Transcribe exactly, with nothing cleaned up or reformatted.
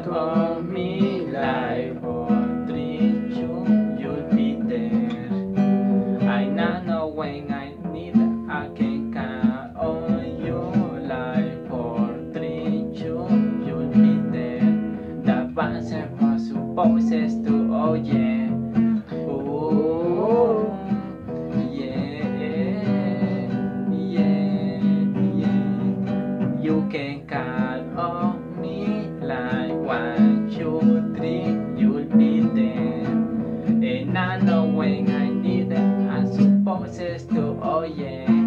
of me like for treat you, you'll be there. I now know when I need I can count on you like for treat you, you'll be there. The bus was supposed to, oh yeah. Oh, yeah, yeah, yeah. You can count on me like one, two, three, you'll be there. And I know when I need it, I'm supposed to, oh yeah.